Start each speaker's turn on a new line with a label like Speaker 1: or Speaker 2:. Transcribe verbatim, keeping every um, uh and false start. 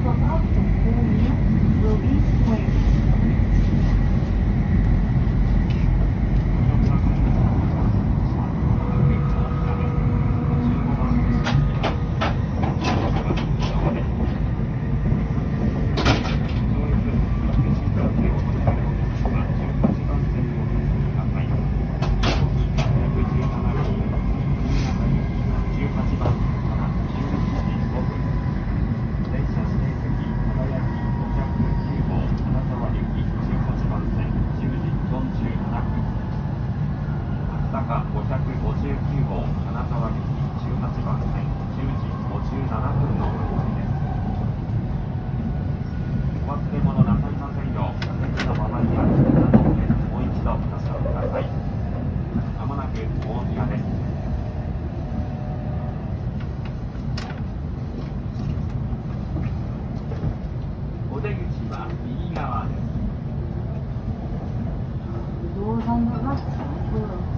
Speaker 1: up from Korea will be square.
Speaker 2: 坂ごひゃくごじゅうきゅうごう金沢行きじゅうはちばんせんじゅうじごじゅうななふんの運びです。お忘れ物なさいませんよう、座席の周りや机などでもう一度ご確認ください。まもなく大宮です。お出口は右側です。
Speaker 1: 不動産が